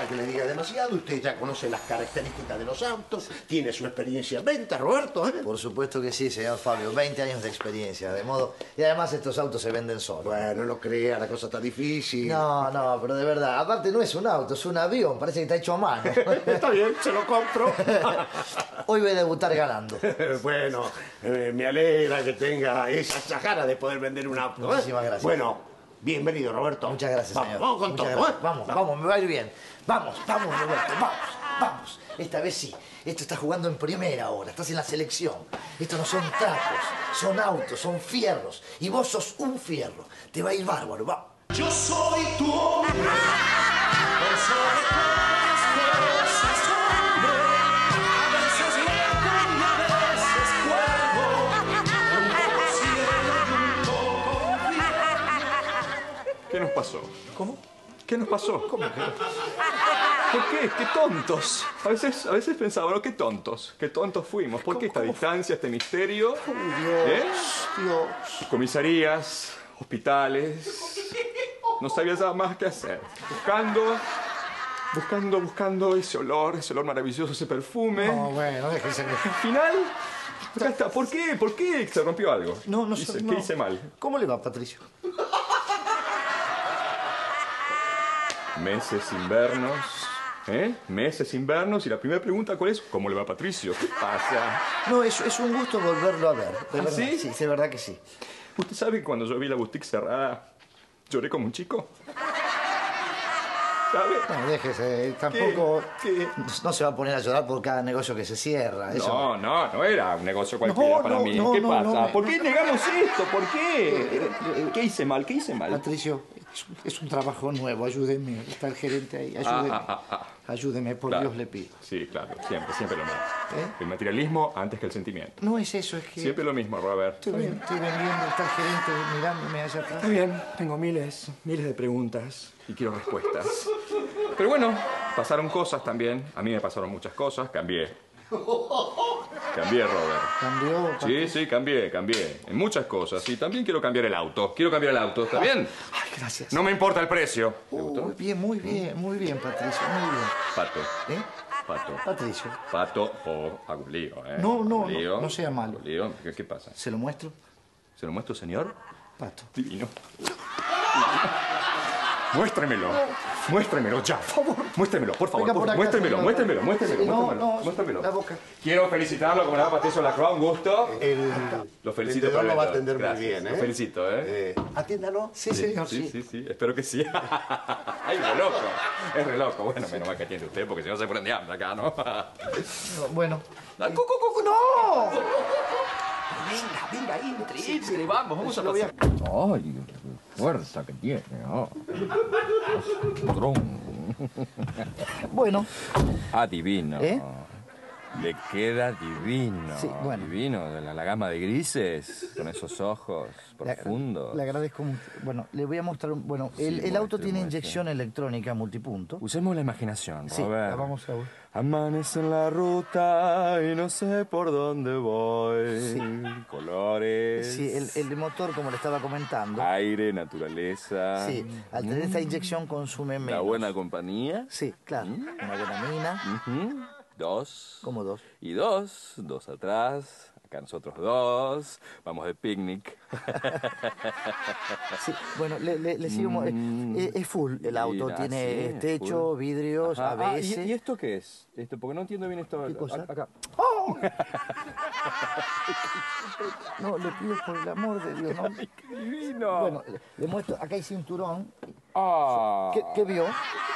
falta que le diga demasiado. Usted ya conoce las características de los autos, tiene su experiencia en venta, Roberto, ¿eh? Por supuesto que sí, señor Fabio. 20 años de experiencia, de modo... Y además estos autos se venden solos. Bueno, no crea, la cosa está difícil. No, pero de verdad. Aparte no es un auto, es un avión. Parece que está hecho a mano. Está bien, se lo compro. Hoy voy a debutar ganando. Bueno, me alegra que tenga esa chajara de poder vender un auto. Muchísimas gracias. Bueno, bienvenido, Roberto. Muchas gracias, señor. Vamos con Muchas todo, gracias. ¿eh? Vamos, me va a ir bien. Vamos, Roberto, vamos. Esta vez sí. Esto está jugando en primera ahora, estás en la selección. Esto no son trapos, son autos, son fierros. Y vos sos un fierro. Te va a ir bárbaro, vamos. Yo soy tu hombre, por sobre todas las cosas, hombre. A veces loco y a veces cuervo. Un poco cielo y un poco ¿Qué nos pasó? ¿Cómo? ¿Qué nos pasó? ¿Cómo que? ¿Por qué? ¡Qué tontos! A veces pensaba, ¿no? ¡Qué tontos! ¡Qué tontos fuimos! ¿Por qué esta distancia, este misterio? Dios. Comisarías, hospitales... No sabía nada más qué hacer. Buscando ese olor maravilloso, ese perfume. No, bueno, déjese que... Al final, acá está. ¿Por qué? ¿Por qué se rompió algo? No ¿Qué sé. hice mal? ¿Cómo le va, Patricio? Meses invernos, ¿eh? Meses invernos y la primera pregunta, ¿cuál es? ¿Cómo le va a Patricio? ¿Qué pasa? No, es un gusto volverlo a ver. De verdad, ¿Sí? Sí, de verdad que sí. ¿Usted sabe que cuando yo vi la boutique cerrada, lloré como un chico? ¿Sabe? No, déjese, tampoco... ¿Qué? No se va a poner a llorar por cada negocio que se cierra. Eso... No era un negocio cualquiera para mí. ¿Qué pasa? ¿Por qué negamos esto? ¿Por qué? ¿Qué hice mal? Patricio, es un trabajo nuevo, ayúdeme. Está el gerente ahí, ayúdeme. Ayúdeme, por Claro. Dios le pido. Sí, claro, siempre lo mismo. ¿Eh? El materialismo antes que el sentimiento. No es eso, es que... Siempre lo mismo, Robert. Estoy vendiendo, está el gerente mirándome allá atrás. Está bien, tengo miles de preguntas y quiero respuestas. Pero bueno, pasaron cosas también. A mí me pasaron muchas cosas. Cambié, Robert. ¿Cambió? Sí, cambié. En muchas cosas. Y también quiero cambiar el auto. ¿Está bien? Ay, gracias. No me importa el precio. ¿Te gustó? Muy bien, Patricio, muy bien. Pato. ¿Eh? Pato. Patricio, Pato o hago un lío, ¿eh? no sea malo. Hago un lío. ¿Qué pasa? ¿se lo muestro? ¿Se lo muestro, señor? Pato. Divino. Muéstremelo ya. Por favor. Muéstremelo, por favor. Venga por acá, Muéstremelo. No, la boca. Quiero felicitarlo como le da Patricio Lacroix, un gusto. Lo felicito por vendedor lo va a el atender muy Gracias. bien, ¿eh? Lo felicito, ¿eh? Atiéndalo. Sí, señor, sí. Sí, espero que sí. Ay, es re loco. Bueno, menos mal que atiende usted, porque si no se ponen de hambre acá, ¿no? No, bueno. ¡No! Venga, entre, vamos a pasar. Ay, qué fuerza que tiene, ¿no? Bueno. Ah, divino. ¿Eh? Le queda divino. Sí, bueno. Divino, de la gama de grises, con esos ojos Le profundos. agradezco mucho. Bueno, le voy a mostrar... Bueno, el auto tiene inyección electrónica multipunto. Usemos la imaginación, Sí, Robert. la vamos a ver. Amanece en la ruta y no sé por dónde voy. Colores. Sí, el motor, como le estaba comentando. Aire, naturaleza. Sí, al tener esta inyección consume menos. La buena compañía. Sí, claro. Una buena mina. Ujú. 2. Como 2. Y 2 atrás. Acá nosotros 2. Vamos de picnic. Sí, bueno, le sigo... es full el auto. Mira, tiene sí, techo, full. vidrios, Ajá. ABS. ¿Y esto qué es? Porque no entiendo bien esto. ¿Qué cosa? Acá. No, le pido por el amor de Dios, ¿no? ¡Ay, qué divino! Bueno, le muestro, acá hay cinturón. Ah. ¿Qué vio?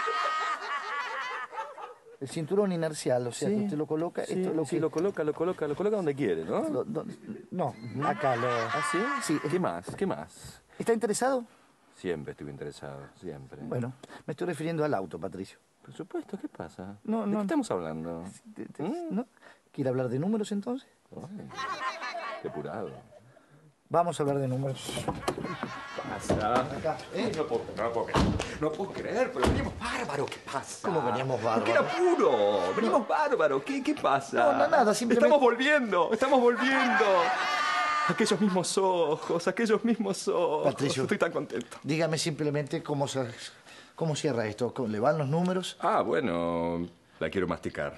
El cinturón inercial, o sea, que usted lo coloca... Sí, esto es lo sí, que... lo coloca donde quiere, ¿no? No, acá lo... ¿Ah, sí? Sí. ¿Qué más? ¿Está interesado? Siempre estuve interesado, siempre. Bueno, me estoy refiriendo al auto, Patricio. Por supuesto, ¿qué pasa? No, ¿De no. qué estamos hablando? ¿No? ¿Quiere hablar de números entonces? Ay, qué apurado. Vamos a hablar de números. Pasa. Acá, ¿eh? No puedo creer, pero venimos bárbaro. ¿Qué pasa? ¿Cómo veníamos bárbaro? ¿Qué era puro? Venimos bárbaro. ¿Qué pasa? No, nada, simplemente... Estamos volviendo. Aquellos mismos ojos. Patricio. Estoy tan contento. Dígame simplemente cómo se ¿Cómo cierra esto? ¿Le van los números? Ah, bueno, la quiero masticar.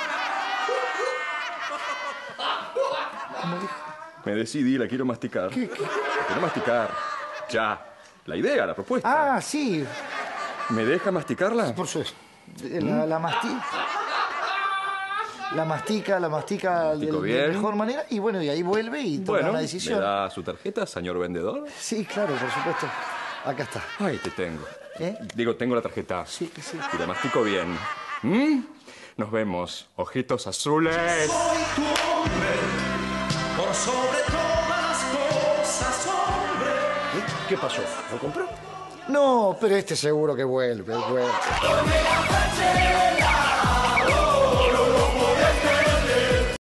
¿Cómo dijo? Me decidí, la quiero masticar. ¿Qué? La quiero masticar. Ya. La idea, la propuesta. Ah, sí. ¿Me deja masticarla? Por supuesto. La mastica Mastico de bien. mejor manera y bueno, y ahí vuelve y toma Bueno, una ¿me decisión. da su tarjeta, señor vendedor? Sí, claro, por supuesto. Acá está. Ay, te tengo. ¿Eh? Digo, tengo la tarjeta. Sí, sí. Y la mastico bien. ¿Mm? Nos vemos. Ojitos azules. Soy tu hombre, por sobre todas las cosas, hombre. ¿Qué pasó? ¿Lo compró? No, pero este seguro que vuelve. Hoy me la